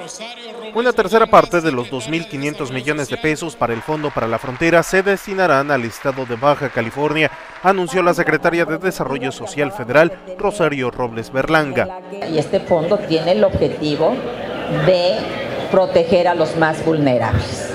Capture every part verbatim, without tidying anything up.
Una tercera parte de los dos mil quinientos millones de pesos para el Fondo para la Frontera se destinarán al estado de Baja California, anunció la secretaria de Desarrollo Social Federal, Rosario Robles Berlanga. Y este fondo tiene el objetivo de proteger a los más vulnerables.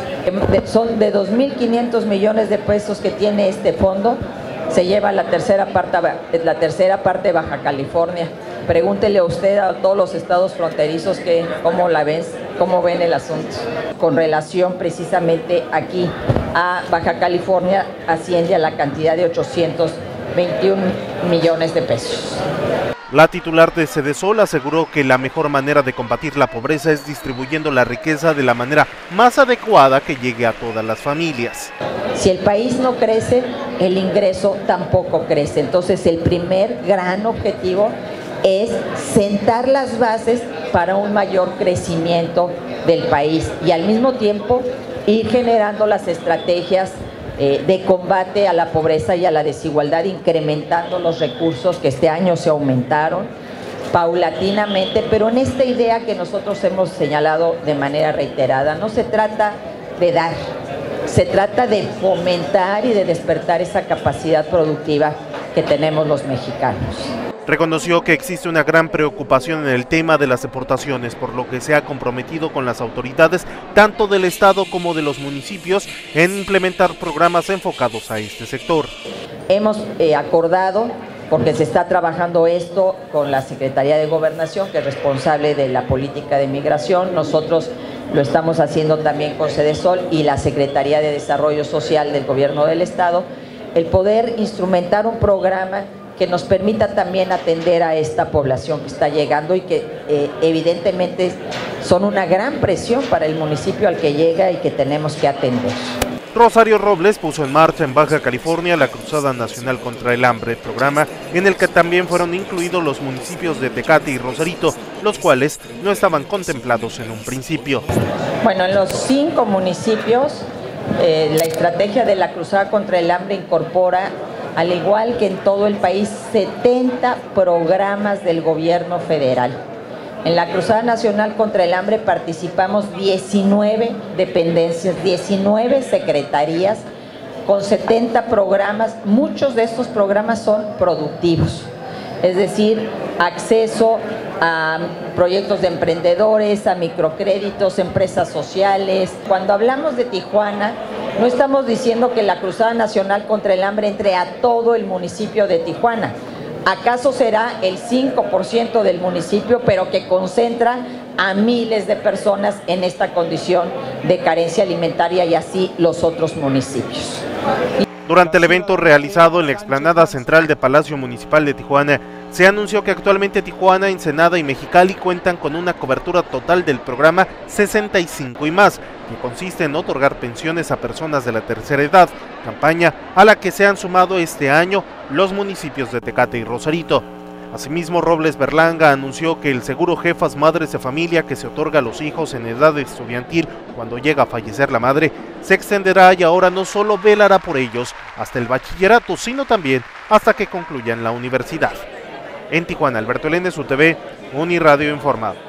Son de dos mil quinientos millones de pesos que tiene este fondo, se lleva la tercera parte, la tercera parte de Baja California. Pregúntele usted a todos los estados fronterizos que cómo la ves, cómo ven el asunto. Con relación precisamente aquí a Baja California, asciende a la cantidad de ochocientos veintiún millones de pesos. La titular de Sedesol aseguró que la mejor manera de combatir la pobreza es distribuyendo la riqueza de la manera más adecuada que llegue a todas las familias. Si el país no crece, el ingreso tampoco crece. Entonces, el primer gran objetivo es sentar las bases para un mayor crecimiento del país y al mismo tiempo ir generando las estrategias eh, de combate a la pobreza y a la desigualdad, incrementando los recursos que este año se aumentaron paulatinamente, pero en esta idea que nosotros hemos señalado de manera reiterada, no se trata de dar, se trata de fomentar y de despertar esa capacidad productiva que tenemos los mexicanos. Reconoció que existe una gran preocupación en el tema de las deportaciones, por lo que se ha comprometido con las autoridades, tanto del Estado como de los municipios, en implementar programas enfocados a este sector. Hemos eh, acordado, porque se está trabajando esto con la Secretaría de Gobernación, que es responsable de la política de migración, nosotros lo estamos haciendo también con Sedesol y la Secretaría de Desarrollo Social del Gobierno del Estado, el poder instrumentar un programa que nos permita también atender a esta población que está llegando y que eh, evidentemente son una gran presión para el municipio al que llega y que tenemos que atender. Rosario Robles puso en marcha en Baja California la Cruzada Nacional contra el Hambre, programa en el que también fueron incluidos los municipios de Tecate y Rosarito, los cuales no estaban contemplados en un principio. Bueno, en los cinco municipios, eh, la estrategia de la Cruzada contra el Hambre incorpora, al igual que en todo el país, setenta programas del gobierno federal. En la Cruzada Nacional contra el Hambre participamos diecinueve dependencias, diecinueve secretarías con setenta programas. Muchos de estos programas son productivos, es decir, acceso a proyectos de emprendedores, a microcréditos, empresas sociales. Cuando hablamos de Tijuana, no estamos diciendo que la Cruzada Nacional contra el Hambre entre a todo el municipio de Tijuana. ¿Acaso será el cinco por ciento del municipio, pero que concentra a miles de personas en esta condición de carencia alimentaria y así los otros municipios? Durante el evento realizado en la explanada central de Palacio Municipal de Tijuana, se anunció que actualmente Tijuana, Ensenada y Mexicali cuentan con una cobertura total del programa sesenta y cinco y más, que consiste en otorgar pensiones a personas de la tercera edad, campaña a la que se han sumado este año los municipios de Tecate y Rosarito. Asimismo, Robles Berlanga anunció que el seguro Jefas Madres de Familia que se otorga a los hijos en edad estudiantil cuando llega a fallecer la madre, se extenderá y ahora no solo velará por ellos hasta el bachillerato, sino también hasta que concluyan la universidad. En Tijuana, Alberto Elena, U T V, Uniradio informado.